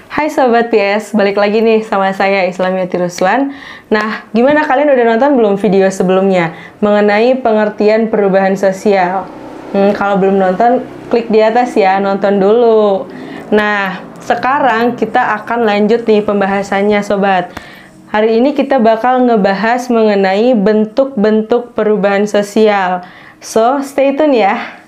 Hai Sobat PS, balik lagi nih sama saya Islamiati Ruswan. Nah, gimana kalian udah nonton belum video sebelumnya mengenai pengertian perubahan sosial? Kalau belum nonton, klik di atas ya, nonton dulu. Nah, sekarang kita akan lanjut nih pembahasannya Sobat. Hari ini kita bakal ngebahas mengenai bentuk-bentuk perubahan sosial. So, stay tune ya.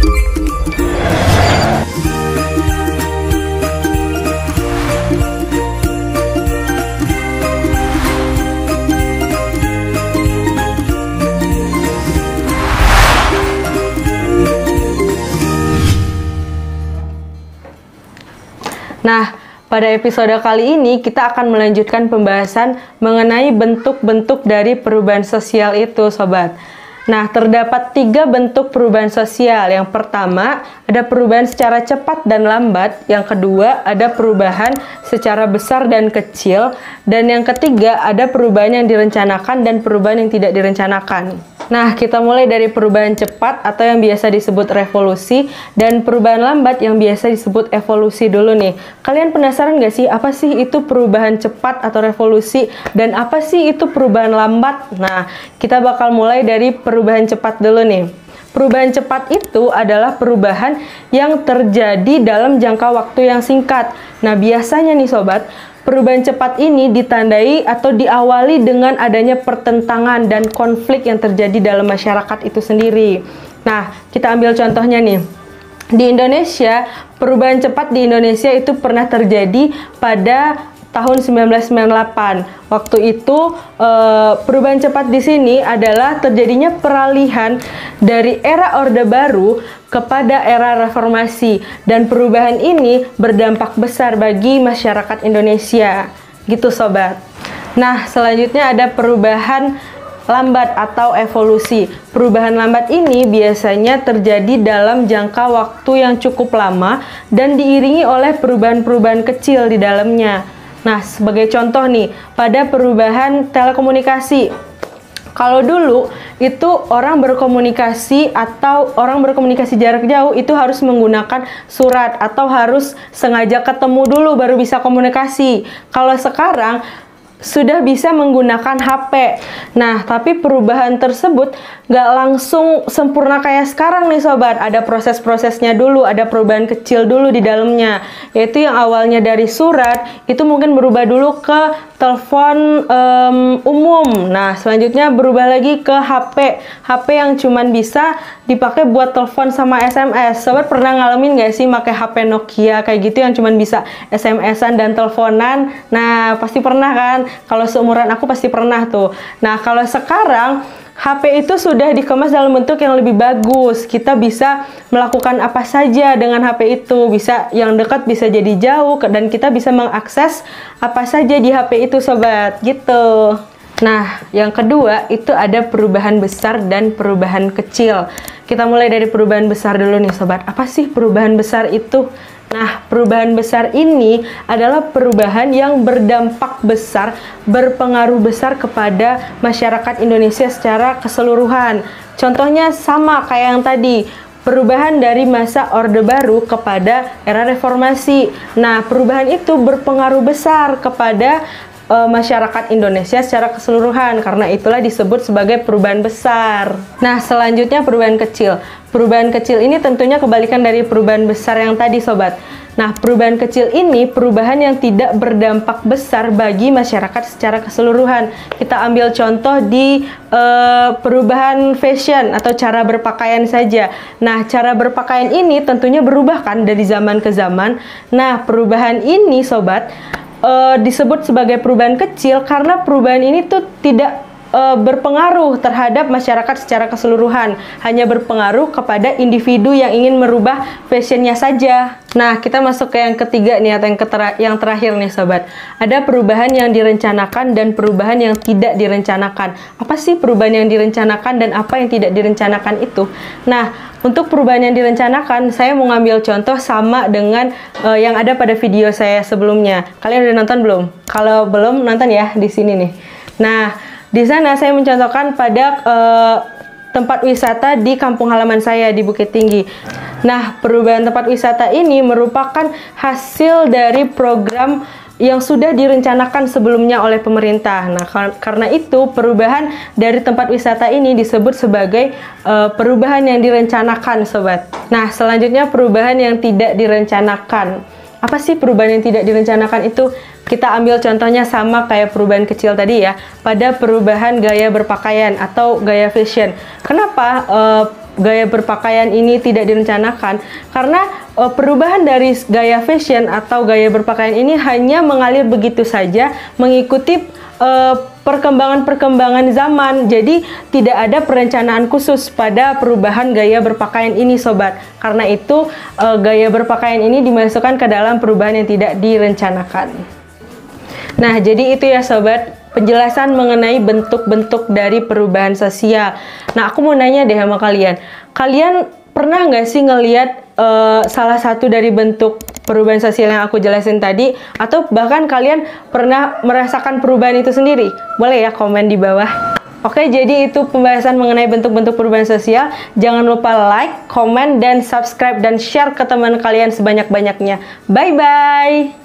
Nah, pada episode kali ini kita akan melanjutkan pembahasan mengenai bentuk-bentuk dari perubahan sosial itu, Sobat. Nah, terdapat 3 bentuk perubahan sosial. Yang pertama, ada perubahan secara cepat dan lambat. Yang kedua, ada perubahan secara besar dan kecil. Dan yang ketiga, ada perubahan yang direncanakan dan perubahan yang tidak direncanakan. Nah, kita mulai dari perubahan cepat atau yang biasa disebut revolusi dan perubahan lambat yang biasa disebut evolusi dulu nih. Kalian penasaran nggak sih apa sih itu perubahan cepat atau revolusi dan apa sih itu perubahan lambat? Nah, kita bakal mulai dari perubahan cepat dulu nih. Perubahan cepat itu adalah perubahan yang terjadi dalam jangka waktu yang singkat. Nah, biasanya nih Sobat, perubahan cepat ini ditandai atau diawali dengan adanya pertentangan dan konflik yang terjadi dalam masyarakat itu sendiri. Nah, kita ambil contohnya nih. Di Indonesia, perubahan cepat di Indonesia itu pernah terjadi pada tahun 1998. Waktu itu perubahan cepat di sini adalah terjadinya peralihan dari era Orde Baru kepada era reformasi, dan perubahan ini berdampak besar bagi masyarakat Indonesia. Gitu Sobat. Nah, selanjutnya ada perubahan lambat atau evolusi. Perubahan lambat ini biasanya terjadi dalam jangka waktu yang cukup lama dan diiringi oleh perubahan-perubahan kecil di dalamnya. Nah, sebagai contoh nih, pada perubahan telekomunikasi. Kalau dulu itu orang berkomunikasi jarak jauh itu harus menggunakan surat atau harus sengaja ketemu dulu baru bisa komunikasi. Kalau sekarang sudah bisa menggunakan HP. Nah, tapi perubahan tersebut nggak langsung sempurna kayak sekarang nih Sobat. Ada proses-prosesnya dulu, ada perubahan kecil dulu di dalamnya. Yaitu yang awalnya dari surat, itu mungkin berubah dulu ke telepon umum. Nah, selanjutnya berubah lagi ke HP. HP yang cuman bisa dipakai buat telepon sama SMS. Sobat pernah ngalamin nggak sih pakai HP Nokia kayak gitu yang cuman bisa SMS-an dan teleponan? Nah, pasti pernah kan? Kalau seumuran aku pasti pernah tuh. Nah, kalau sekarang HP itu sudah dikemas dalam bentuk yang lebih bagus. Kita bisa melakukan apa saja dengan HP itu. Bisa yang dekat bisa jadi jauh dan kita bisa mengakses apa saja di HP itu Sobat. Gitu. Nah, yang kedua itu ada perubahan besar dan perubahan kecil. Kita mulai dari perubahan besar dulu nih Sobat. Apa sih perubahan besar itu? Nah, perubahan besar ini adalah perubahan yang berdampak besar, berpengaruh besar kepada masyarakat Indonesia secara keseluruhan. Contohnya sama kayak yang tadi, perubahan dari masa Orde Baru kepada era reformasi. Nah, perubahan itu berpengaruh besar kepada masyarakat Indonesia secara keseluruhan, karena itulah disebut sebagai perubahan besar. Nah, selanjutnya perubahan kecil. Perubahan kecil ini tentunya kebalikan dari perubahan besar yang tadi Sobat. Nah, perubahan kecil ini perubahan yang tidak berdampak besar bagi masyarakat secara keseluruhan. Kita ambil contoh di perubahan fashion atau cara berpakaian saja. Nah, cara berpakaian ini tentunya berubah kan dari zaman ke zaman. Nah, perubahan ini Sobat disebut sebagai perubahan kecil karena perubahan ini tuh tidak berpengaruh terhadap masyarakat secara keseluruhan, hanya berpengaruh kepada individu yang ingin merubah fashionnya saja. Nah, kita masuk ke yang ketiga nih atau yang terakhir nih Sobat. Ada perubahan yang direncanakan dan perubahan yang tidak direncanakan. Apa sih perubahan yang direncanakan dan apa yang tidak direncanakan itu? Nah, untuk perubahan yang direncanakan, saya mau ngambil contoh sama dengan yang ada pada video saya sebelumnya. Kalian udah nonton belum? Kalau belum, nonton ya di sini nih. Nah, di sana saya mencontohkan pada tempat wisata di kampung halaman saya di Bukit Tinggi. Nah, perubahan tempat wisata ini merupakan hasil dari program yang sudah direncanakan sebelumnya oleh pemerintah. Nah, karena itu perubahan dari tempat wisata ini disebut sebagai perubahan yang direncanakan, sobat. Nah, selanjutnya perubahan yang tidak direncanakan. Apa sih perubahan yang tidak direncanakan itu? Kita ambil contohnya sama kayak perubahan kecil tadi ya, pada perubahan gaya berpakaian atau gaya fashion. Kenapa gaya berpakaian ini tidak direncanakan? Karena perubahan dari gaya fashion atau gaya berpakaian ini hanya mengalir begitu saja, mengikuti perkembangan-perkembangan zaman. Jadi tidak ada perencanaan khusus pada perubahan gaya berpakaian ini, sobat. Karena itu gaya berpakaian ini dimasukkan ke dalam perubahan yang tidak direncanakan. Nah, jadi itu ya sobat, penjelasan mengenai bentuk-bentuk dari perubahan sosial. Nah, aku mau nanya deh sama kalian. Kalian pernah nggak sih ngelihat salah satu dari bentuk perubahan sosial yang aku jelasin tadi? Atau bahkan kalian pernah merasakan perubahan itu sendiri? Boleh ya komen di bawah. Oke, jadi itu pembahasan mengenai bentuk-bentuk perubahan sosial. Jangan lupa like, komen, dan subscribe, dan share ke teman kalian sebanyak-banyaknya. Bye-bye!